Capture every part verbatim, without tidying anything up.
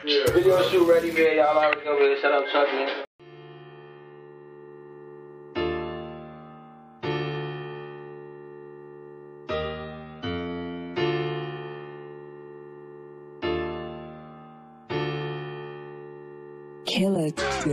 Yeah. Video shoot ready, man. Y'all already over here. Shut up, Chuck, man. Killer.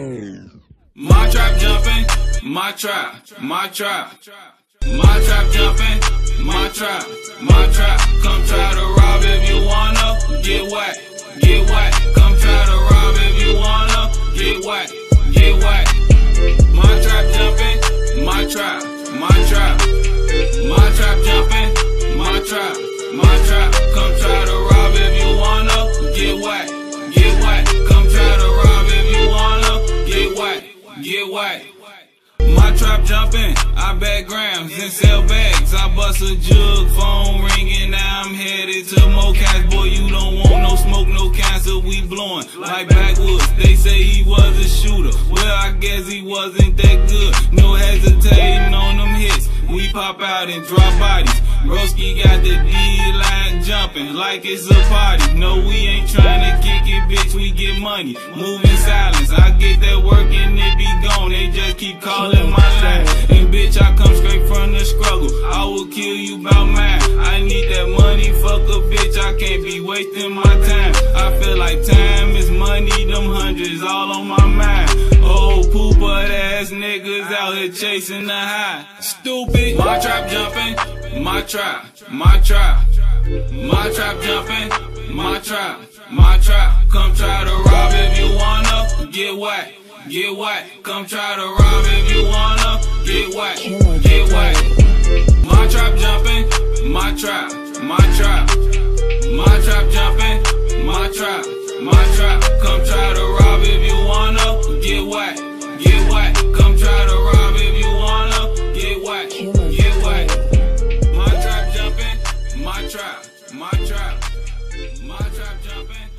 My trap jumping, my trap, my trap. My trap jumping, my trap, my trap. Come try to rob if you wanna, get whack, get whack. Come try to rob if you wanna, get whack, get whack. My trap jumping, my trap, my trap. My trap jumping, my trap, my trap. Come try to rob if you wanna, get whack, get whack. Come try to rob if you wanna, get whack, get whack. My trap jumping, I bet grams and sell bags. I bust a jug, phone ringing, now I'm headed to more cash. Boy, you don't want no smoke, no cancer, we blowing like backwoods. They say he was a shooter, well I guess he wasn't that good. No hesitating on them hits, we pop out and drop bodies. Broski got the D-line jumping like it's a party. No, we ain't trying to kick it, bitch, we get money. Moving silence, I get that work and it be gone. They just keep calling my line. And bitch, I come straight from the struggle. I will kill you about mine. I need that money, fuck a bitch, I can't be wasting my time. I feel like time is money, them hundreds all on my mind. Oh, pooper ass niggas out here chasing the high. Stupid. My trap jumping, my trap, my trap. My trap jumping, my trap, my trap. Come try to rob if you wanna, get whack, get whack. Come try to rob if you wanna, get whack, get whack. My trap jumping, my trap, my trap. My trap jumping, my trap, my trap. Come try to rob if you wanna, get whack, get whack. Come try to rob if you wanna, get whack, get whack. My trap jumping, my trap, my trap. My trap jumping.